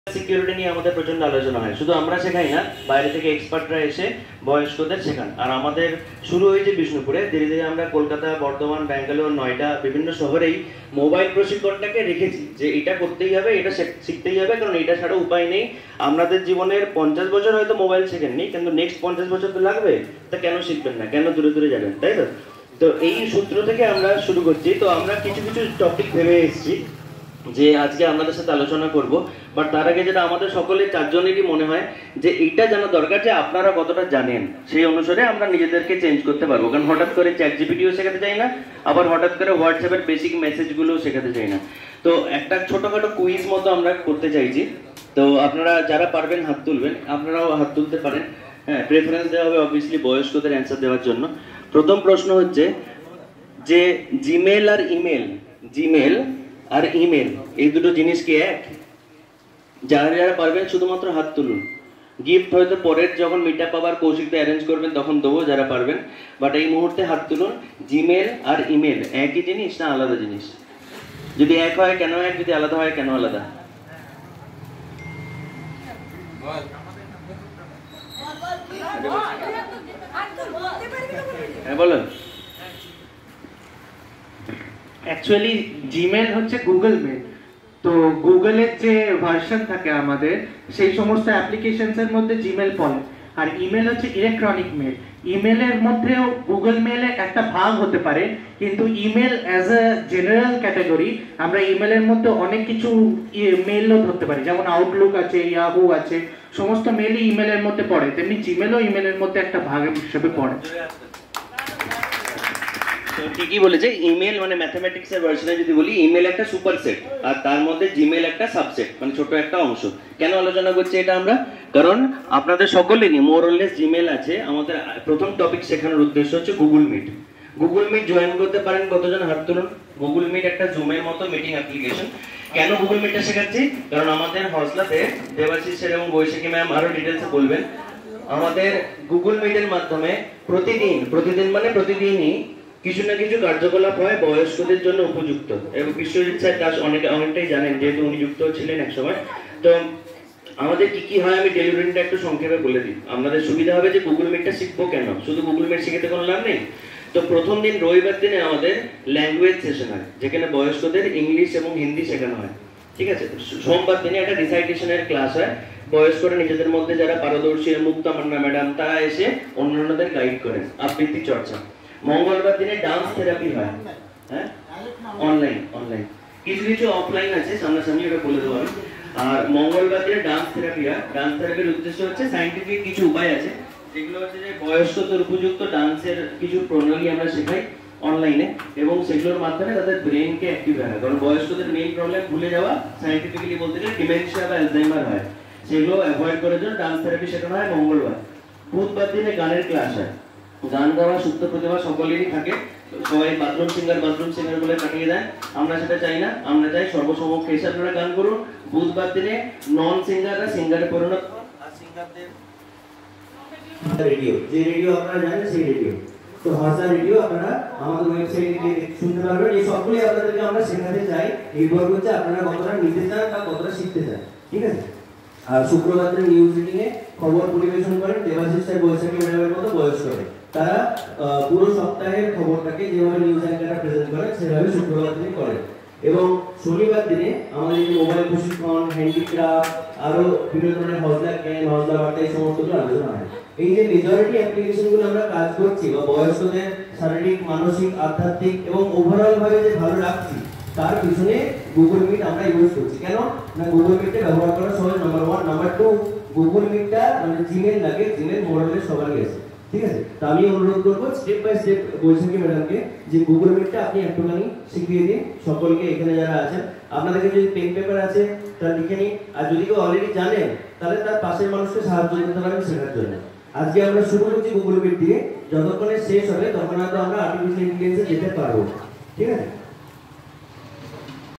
Security নিয়ে আমাদের প্রচন্ড আলোচনা হয়। শুধু আমরা শেখাই না, বাইরে থেকে এক্সপার্টরা এসে বয়স্কদের শেখান। আর আমাদের শুরু হয়েছে বিষ্ণুপুরে, ধীরে ধীরে আমরা কলকাতা, বর্ধমান, ব্যাঙ্গালোর, নয়ডা বিভিন্ন শহরেই মোবাইল প্রশিক্ষণটাকে রেখেছি যে এটা করতেই হবে, এটা শিখতেই হবে, কারণ এটা ছাড়া উপায় নেই। আমাদের জীবনের 50 বছর হয়তো মোবাইল শেখেননি, কিন্তু নেক্সট 50 বছর তো লাগবে, তা কেন শিখবেন না, কেন দূরে দূরে যাবেন, তাই তো? তো এই সূত্র থেকে আমরা শুরু করছি। তো আমরা কিছু কিছু টপিক ভেবে এসেছি যে আজকে আপনাদের সাথে আলোচনা করব। বাট তার আগে যেটা আমাদের সকলের চারজনেরই মনে হয় যে এইটা জানা দরকার যে আপনারা কতটা জানেন, সেই অনুসারে আমরা নিজেদেরকে চেঞ্জ করতে পারবো। কারণ হঠাৎ করে চ্যাট জিপিটিও শেখাতে চাই না, আবার হঠাৎ করে হোয়াটসঅ্যাপের বেসিক মেসেজগুলোও শেখাতে চাই না। তো একটা ছোটখাটো কুইজ মতো আমরা করতে চাইছি। তো আপনারা যারা পারবেন হাত তুলবেন, আপনারাও হাত তুলতে পারেন। হ্যাঁ, প্রেফারেন্স দেওয়া হবে অবভিয়াসলি বয়স্কদের অ্যান্সার দেওয়ার জন্য। প্রথম প্রশ্ন হচ্ছে যে জিমেল আর ইমেল, জিমেল আর ইমেল এই দুটো জিনিস কি এক? যারা যারা পারবেন শুধুমাত্র হাত তুলুন। গিফট হয়তো পরের যখন মিটআপ আবার কৌশিকটা অ্যারেঞ্জ করবেন তখন দেবো যারা পারবেন, বাট এই মুহূর্তে হাত তুলুন। জিমেল আর ইমেল একই জিনিস না আলাদা জিনিস? যদি এক হয় কেন এক, যদি আলাদা হয় কেন আলাদা? হ্যাঁ বলুন। অ্যাকচুয়ালি জিমেল হচ্ছে গুগল মেল। তো গুগলের যে ভার্সন থাকে আমাদের, সেই সমস্ত অ্যাপ্লিকেশনসের মধ্যে জিমেল পড়ে। আর ইমেল হচ্ছে ইলেকট্রনিক মেল। ইমেলের মধ্যেও গুগল মেলের একটা ভাগ হতে পারে, কিন্তু email as a general category আমরা ইমেলের মধ্যে অনেক কিছু মেলও ধরতে পারি, যেমন আউটলুক আছে, ইয়াহু আছে, সমস্ত মেলই ইমেলের মধ্যে পড়ে। তেমনি জিমেলও ইমেলের মধ্যে একটা ভাগ হিসেবে পড়ে। ঠিকই বলেছে। ইমেল মানে ম্যাথমেটিক্সের ভার্সনে যদি বলি, ইমেল একটা সুপারসেট আর তার মধ্যে জিমেল একটা সাবসেট, মানে ছোট একটা অংশ। কেন আলোচনা করছি এটা আমরা? কারণ আপনাদের সকলেরই মোর অর লেস জিমেল আছে। আমাদের প্রথম টপিক শেখানোর উদ্দেশ্য হচ্ছে Google Meet. Google Meet join করতে পারেন কতজন? হাত তুলুন। গুগল মিট একটা জুমের মতো মিটিং অ্যাপ্লিকেশন। কেন গুগল মিটটা শেখাচ্ছি? কারণ আমাদের হসলাতে দেবাশিস স্যার এবং বৈশাখী ম্যাম আরো ডিটেলসে বলবেন। আমাদের গুগল মিটের মাধ্যমে প্রতিদিন মানে প্রতিদিনই কিছু না কিছু কার্যকলাপ হয় বয়স্কদের জন্য উপযুক্ত। এবং বিশ্বজিৎ স্যার দাস অনেকটাই জানেন, যেহেতু উনি যুক্ত ছিলেন এক সময়। তো আমাদের কি কি হয় আমি ডেলি রুটিনটা একটু সংক্ষেপে বলে দিই, আপনাদের সুবিধা হবে যে গুগল মিটটা শিখবো কেন। শুধু গুগল মিট শিখতে কোনো লাভ নেই। তো প্রথম দিন রবিবার দিনে আমাদের ল্যাঙ্গুয়েজ সেশন হয়, যেখানে বয়স্কদের ইংলিশ এবং হিন্দি শেখানো হয়, ঠিক আছে। সোমবার দিনে একটা রিসাইটেশনের ক্লাস হয়। বয়স্করা নিজেদের মধ্যে যারা পারদর্শী, মুক্তা মান্না ম্যাডাম, তারা এসে অন্যান্যদের গাইড করেন, আবৃত্তি চর্চা। মঙ্গলবার দিনে ডান্স থেরাপি হয়। হ্যাঁ, অনলাইন কিছু কিছু অফলাইন আছে, সামনাসামনি ওটা বলে দেবো আমি। আর মঙ্গলবার দিনে ডান্স থেরাপি হয়। ডান্স থেরাপির উদ্দেশ্য হচ্ছে সাইন্টিফিক কিছু উপায় আছে, যেগুলো হচ্ছে যে বয়স্কদের উপযুক্ত ডান্সের কিছু প্রণালী আমরা শেখাই অনলাইনে, এবং সেগুলোর মাধ্যমে তাদের ব্রেনকে অ্যাক্টিভ হয়। কারণ বয়স্কদের মেইন প্রবলেম ভুলে যাওয়া, সাইন্টিফিক্যালি বলতে গেলে ডিমেনশিয়া বা অ্যালজাইমার হয়। সেগুলো অ্যাভয়েড করার জন্য ডান্স থেরাপি শেখানো হয় মঙ্গলবার। বুধবার দিনে গানের ক্লাস হয়। গান গাওয়া সুপ্ত প্রতিভা সকলেরই থাকে, সবাই বাথরুম সিঙ্গার বলে কাটিয়ে দেয়। আমরা সেটা চাই না, আমরা চাই সর্বসমক্ষে এসে আপনারা গান করুন। বুধবার দিনে নন সিঙ্গাররা সিঙ্গারে পরিণত, আর সিঙ্গারদের রেডিও, যে রেডিও আপনারা জানেন সেই রেডিও। তো হসা রেডিও আপনারা আমাদের ওয়েবসাইটে গিয়ে শুনতে পারবেন। এই সবগুলি আপনাদেরকে আমরা শেখাতে চাই, নির্ভর করছে আপনারা কতটা নিতে চান বা কতটা শিখতে চান, ঠিক আছে। আর শুক্রবার দিনে নিউজ রিডিংয়ে খবর পরিবেশন করেন দেবাশিস স্যার, বৈশাখী ম্যাডামের মতো বয়স্করা। তারা পুরো সপ্তাহের খবরটাকে যেভাবে নিউজ অ্যাঙ্কাররা প্রেজেন্ট করে সেভাবে শুক্রবার দিনে করেন। এবং শনিবার দিনে আমাদের মোবাইল প্রশিক্ষণ, হ্যান্ডিক্রাফট, আরো বিভিন্ন ধরনের হজলা জ্ঞান, হজলা বার্তা, এই সমস্তগুলো আলোচনা হয়। এই যে মেজরিটি অ্যাপ্লিকেশনগুলো আমরা কাজ করছি বা বয়স্কদের শারীরিক, মানসিক, আধ্যাত্মিক এবং ওভারঅল ভাবে যে ভালো রাখছি, তার পিছনে গুগল মিট আমরা ইউজ করছি। কেন না, গুগল মিটটা ব্যবহার করা সহজ, নাম্বার 1। নাম্বার 2, গুগল মিটটা মানে জিমেল লাগে, জিমেল মোবাইলে সবারই আছে, ঠিক আছে। তো আমি অনুরোধ করবো স্টেপ বাই স্টেপ বৈশাখী ম্যাডামকে যে গুগল মিটটা আপনি একটুখানি শিখিয়ে দিন সকলকে, এখানে যারা আছেন। আপনাদেরকে যদি পেন পেপার আছে তারা লিখে নিন, আর যদি কেউ অলরেডি জানেন তাহলে তার পাশের মানুষকে সাহায্য করতে পারবেন শেখার জন্য। আজকে আমরা শুরু করছি গুগল মিট দিয়ে, যতক্ষণে শেষ হবে তখন হয়তো আমরা আর্টিফিশিয়াল ইন্টেলিজেন্সে যেতে পারবো, ঠিক আছে।